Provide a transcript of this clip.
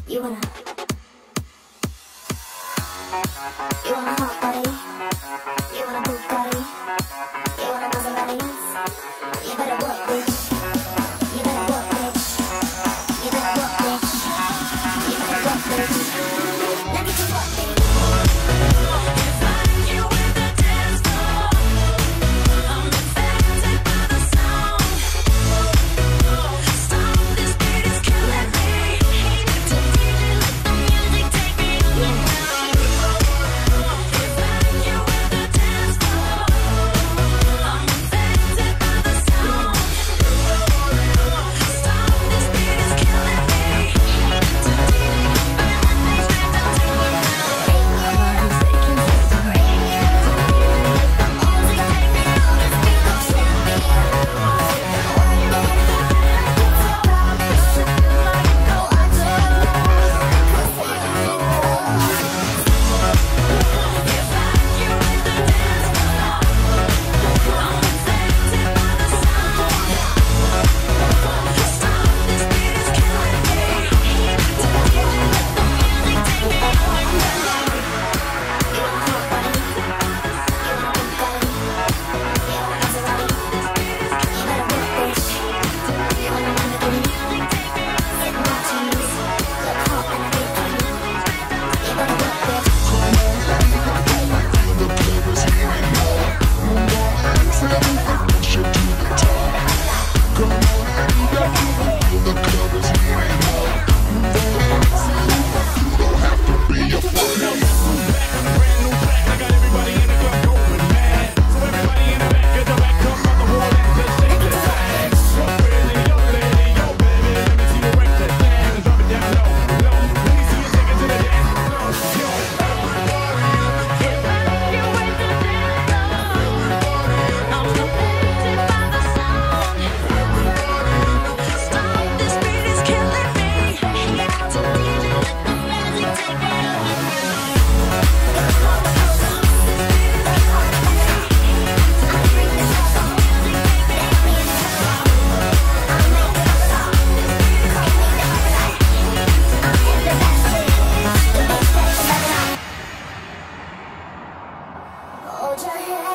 You wanna hot body? You wanna Bugatti? You wanna Maseratis? You better work, bitch. You better work, bitch. You better work, bitch. You better work, bitch. Let me just work, bitch. Hold your head.